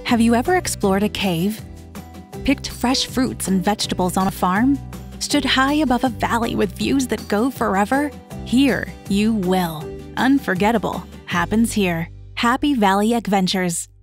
Have you ever explored a cave? Picked fresh fruits and vegetables on a farm? Stood high above a valley with views that go forever? Here you will. Unforgettable happens here. Happy Valley Agventures.